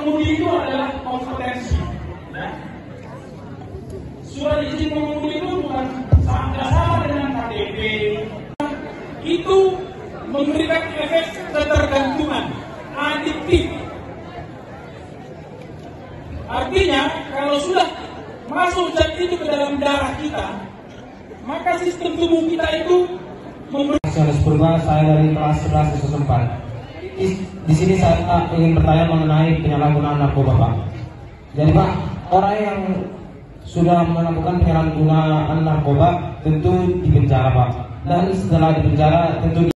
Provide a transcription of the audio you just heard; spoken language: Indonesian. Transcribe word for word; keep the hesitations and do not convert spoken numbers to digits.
mengemudi itu adalah kompetensi. Ya. Surat izin mengemudi itu bukan sama dengan K T P. Itu memberikan efek ketergantungan, adiktif. Artinya, kalau sudah masuk zat itu ke dalam darah kita, maka sistem tubuh kita itu memberi. Sebelumnya saya dari kelas sebelas S S empat. Di sini saya ingin bertanya mengenai penyalahgunaan narkoba, Pak. Jadi, Pak, orang yang sudah melakukan penyalahgunaan narkoba tentu dipenjara, Pak. Dan setelah dipenjara tentu